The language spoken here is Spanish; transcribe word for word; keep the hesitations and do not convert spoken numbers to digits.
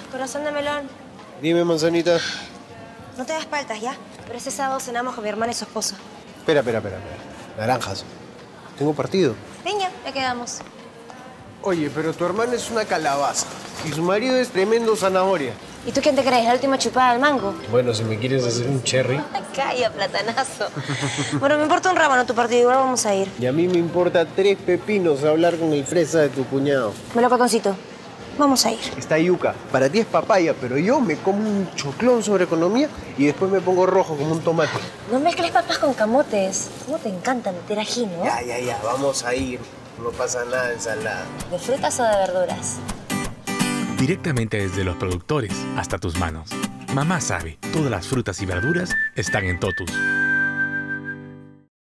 Corazón de melón. Dime, manzanita. No te das paltas, ¿ya? Pero ese sábado cenamos con mi hermana y su esposo. Espera, espera, espera, espera. Naranjas. Tengo partido. Piña, ya quedamos. Oye, pero tu hermana es una calabaza. Y su marido es tremendo zanahoria. ¿Y tú quién te crees? ¿La última chupada del mango? Bueno, si me quieres hacer un cherry. Calla, platanazo. Bueno, me importa un rábano tu partido, igual vamos a ir. Y a mí me importa tres pepinos hablar con el fresa de tu cuñado. Melocotoncito, vamos a ir. Está yuca. Para ti es papaya, pero yo me como un choclón sobre economía y después me pongo rojo como un tomate. No mezcles papas con camotes. ¿Cómo te encanta meter ají, no? Ya, ya, ya. Vamos a ir. No pasa nada, ensalada. ¿De frutas o de verduras? Directamente desde los productores hasta tus manos. Mamá sabe, todas las frutas y verduras están en Totus.